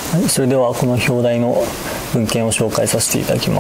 それではこの表題の文献を紹介させていただきます。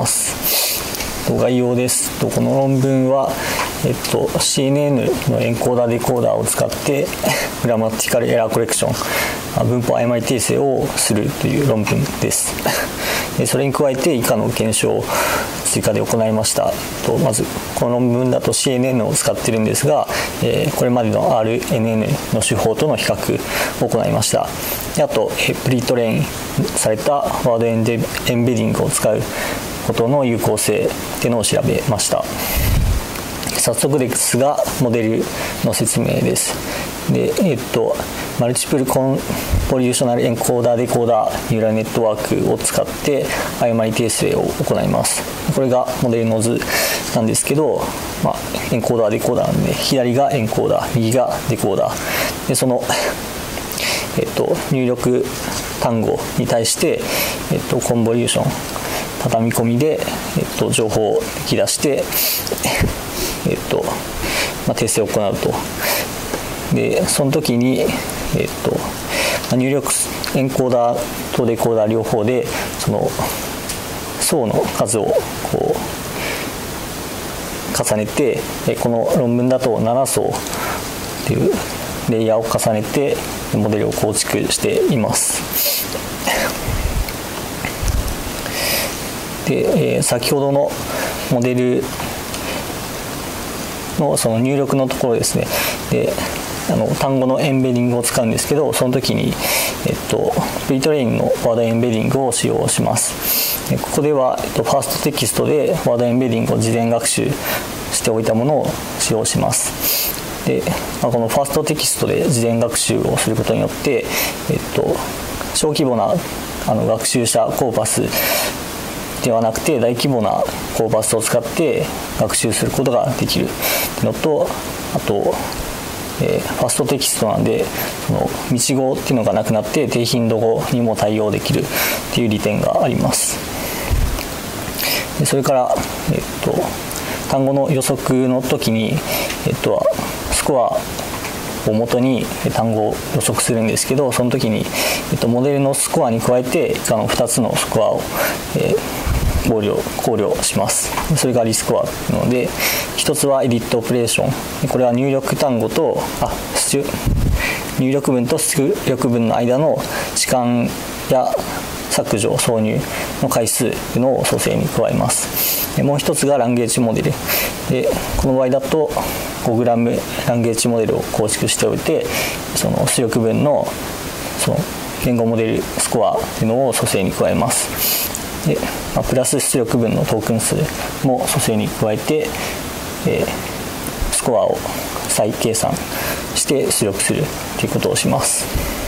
概要です。この論文は、CNN のエンコーダーデコーダーを使ってグラマティカルエラーコレクション、文法誤り訂正をするという論文です。それに加えて以下の検証を追加で行いました。まずこの論文だと CNN を使っているんですが、これまでの RNN の手法との比較を行いました。あとプリトレインされたワードエンベディングを使うことの有効性っていうのを調べました。早速ですがモデルの説明です。で、マルチプルコンボリューショナルエンコーダーデコーダーニューラルネットワークを使って誤り訂正を行います。これがモデルの図なんですけど、エンコーダーデコーダーなんで左がエンコーダー、右がデコーダーで、その入力単語に対して、コンボリューション畳み込みで、情報を引き出して、訂正を行うと。でその時に、入力エンコーダーとデコーダー両方でその層の数をこう重ねて、この論文だと7層っていうレイヤーを重ねてモデルを構築しています。で、先ほどのモデルのその入力のところですね。で単語のエンベディングを使うんですけど、その時に、プリトレインのワードエンベディングを使用します。ここでは、ファーストテキストでワードエンベディングを事前学習しておいたものを使用します。で、このファーストテキストで事前学習をすることによって、小規模な学習者コーパスではなくて大規模なコーパスを使って学習することができるのと、あとファーストテキストなんでその未知語っていうのがなくなって低頻度語にも対応できるっていう利点があります。でそれから、単語の予測の時に、スコアを元に単語を予測するんですけど、その時に、モデルのスコアに加えて以下の2つのスコアを、考慮します。それがリスコアなので、一つはエディットオペレーション、これは入力単語と入力文と出力文の間の置換や削除挿入の回数の組成に加えます。もう一つがランゲージモデルで、この場合だと 5g ランゲージモデルを構築しておいて、その出力文のその言語モデルスコアというのを組成に加えます。でプラス出力分のトークン数も組成に加えて、スコアを再計算して出力するということをします。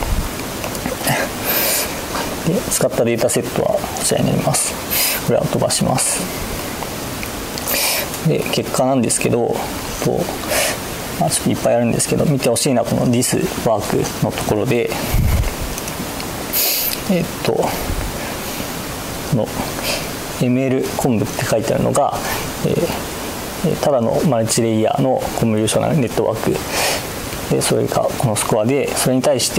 で使ったデータセットはこちらになります。これは飛ばします。で結果なんですけど、ちょっといっぱいあるんですけど、見てほしいのはこの This Work のところで、この ML コンブって書いてあるのが、ただのマルチレイヤーのコンボリューショナルネットワークで、それがこのスコアで、それに対して、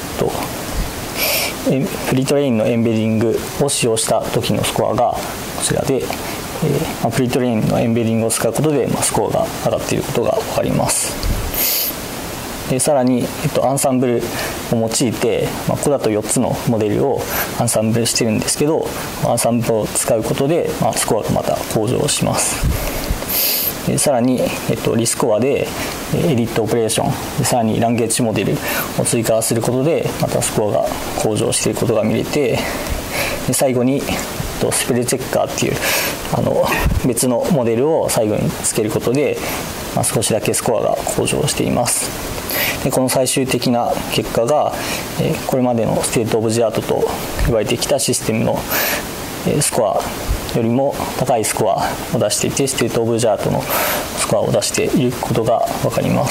プリトレインのエンベディングを使用した時のスコアがこちらで、プリトレインのエンベディングを使うことで、スコアが上がっていることが分かります。でさらに、アンサンブルを用いて、ここだと4つのモデルをアンサンブルしてるんですけど、アンサンブルを使うことで、スコアがまた向上します。でさらに、リスコアでエディットオペレーションで、さらにランゲージモデルを追加することでまたスコアが向上していることが見れて、で最後にスペルチェッカーっていう別のモデルを最後につけることで、少しだけスコアが向上しています。でこの最終的な結果が、これまでのステートオブジアートと言われてきたシステムの、スコアよりも高いスコアを出していて、ステートオブジアートのスコアを出していることが分かります。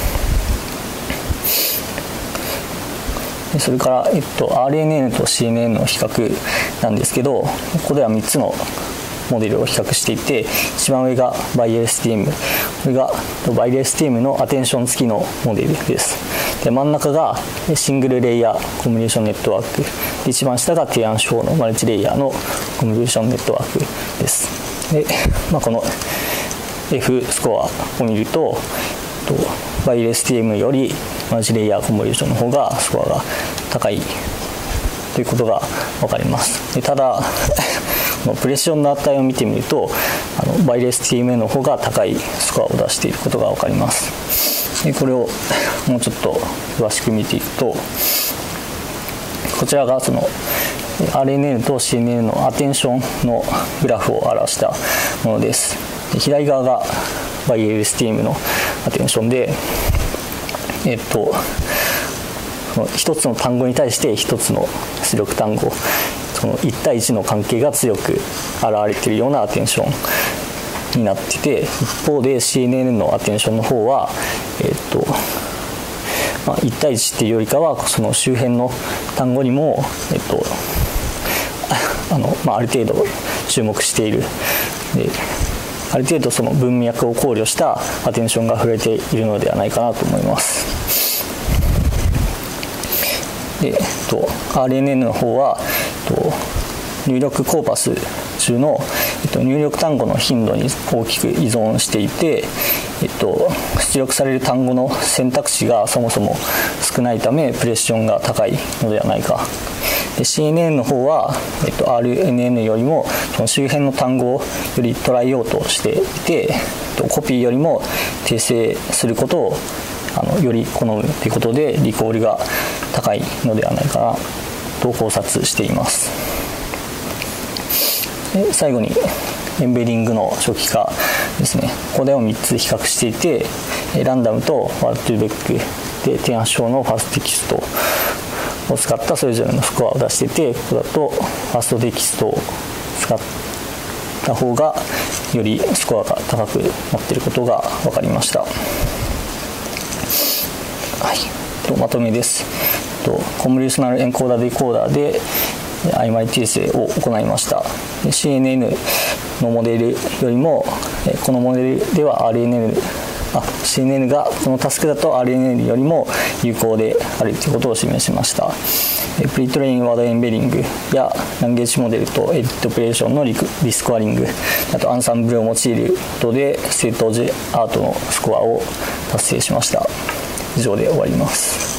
それから、RNN と CNN の比較なんですけど、ここでは3つのモデルを比較していて、一番上が ByLSTM、 これが ByLSTM のアテンション付きのモデルです。で真ん中がシングルレイヤーコンボリューションネットワークで、一番下が提案手法のマルチレイヤーのコンボリューションネットワークです。で、この F スコアを見ると、ByLSTM よりマルチレイヤーコンボリューションの方がスコアが高いということが分かります。でただプレッションの値を見てみるとByLSTM の方が高いスコアを出していることが分かります。でこれをもうちょっと詳しく見ていくと、こちらがその RNN と CNN のアテンションのグラフを表したものです。で左側が ByLSTM のアテンションで、一つの単語に対して一つの出力単語、その1対1の関係が強く現れているようなアテンションになっていて、一方で CNN のアテンションの方は、1対1っていうよりかはその周辺の単語にも、ある程度注目している。である程度その文脈を考慮したアテンションが触れているのではないかなと思います。でRNN の方は入力コーパス中の入力単語の頻度に大きく依存していて、出力される単語の選択肢がそもそも少ないためプレッションが高いのではないか。で CNN の方は、RNN よりもその周辺の単語をより捉えようとしていて、コピーよりも訂正することをより好むということでリコールが高いのではないかなと考察しています。で最後にエンベディングの初期化ですね。これを3つ比較していて、ランダムとワールトゥーベックで提案手法のファーストテキストを使ったそれぞれのスコアを出していて、ここだとファーストテキストを使った方がよりスコアが高くなっていることが分かりました。まとめです。コンボリューショナルエンコーダーデコーダーで曖昧訂正を行いました。CNN のモデルよりもこのモデルでは CNN がこのタスクだと RNN よりも有効であるということを示しました。プリトレインワードエンベリングやランゲージモデルとエディットオペレーションのリスコアリング、あとアンサンブルを用いることでステートアートのスコアを達成しました。以上で終わります。